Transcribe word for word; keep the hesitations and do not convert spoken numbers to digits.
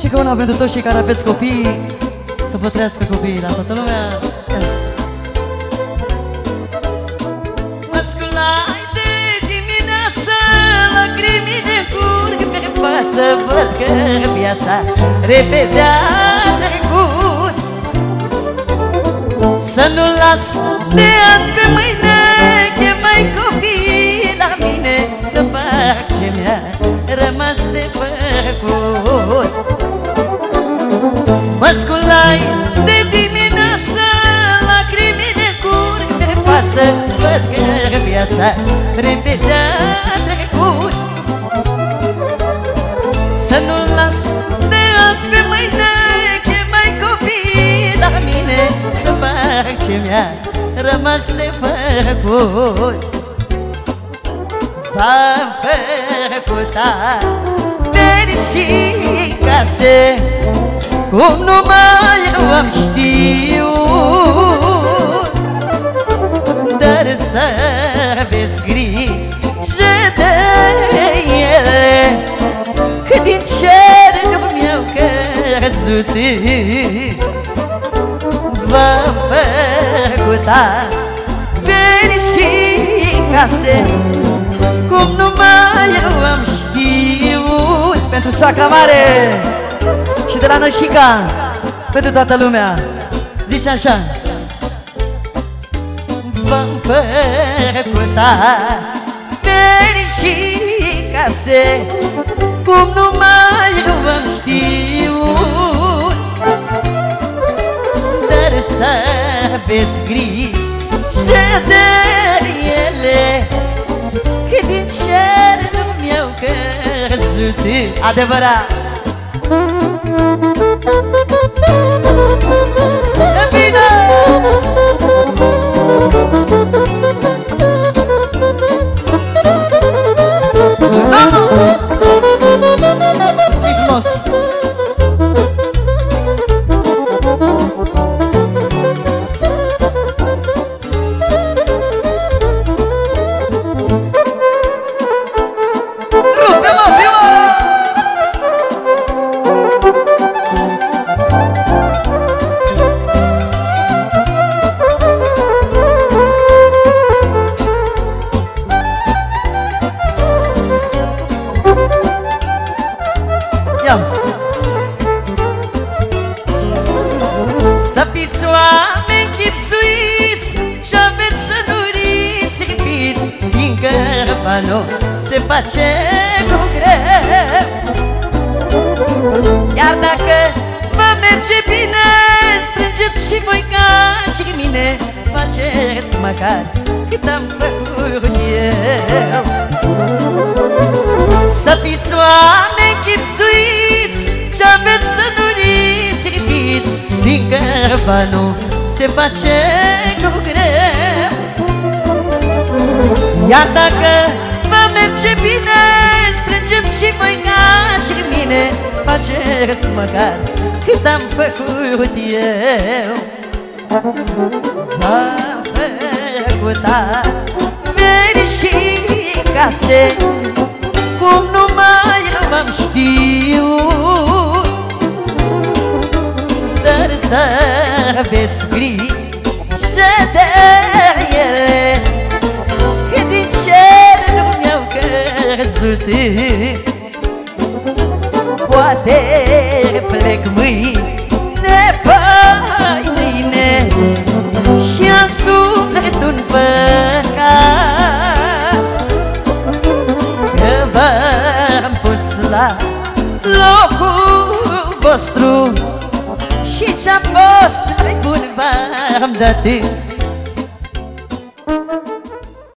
Și că una pentru toți cei care aveți copii, să vă trăiască copiii la toată lumea. Mă sculai de dimineață, lacrimile curg pe față, văd că viața repede a trecut. Să nu las de azi pe mâine, chemai copiii la mine să fac ce mi-a rămas de făcut. Mă sculai de dimineață, lacrimile curg pe față, văd că viața repede a trecut. Să nu las de azi pe mâine, chemai copiii la mine să fac ce mi-a rămas de făcut. V-am făcut averi și case, cum numai eu am știut. Dar să aveți grijă de ele, că din cer nu mi-au căzut. V-am făcut averi și case, cum numai eu am știut. Pentru soacra mare și de la Nășica, pentru toată lumea, zice așa: v-am făcut averi și case, cum numai eu am știut. Dar să aveți grijă de ele, că din cer nu mi-au căzut. adevărat. Bine! Frumos. Să fiți oameni chipsuiți și aveți sănuriți ripiți, fiindcă banul se face cu greu. Iar dacă vă merge bine, strângeți și voi ca și mine, faceți măcar cât am făcut eu. Să fiți oameni chipsuiți și aveți sănuriți ripiți, fiindcă banul se face cu greu. Iar dacă vă merge bine, strângeți și voi ca și mine, faceți măcar cât am făcut eu. V-am făcut averi și case, cum numai eu am știut. Dar să aveți grijă de ele, că din cer nu mi-au căzut. Poate plec mâine, păi mâine, și am sufletul păcat, că v-am pus la locul vostru și ce-a fost mai bun v-am dat.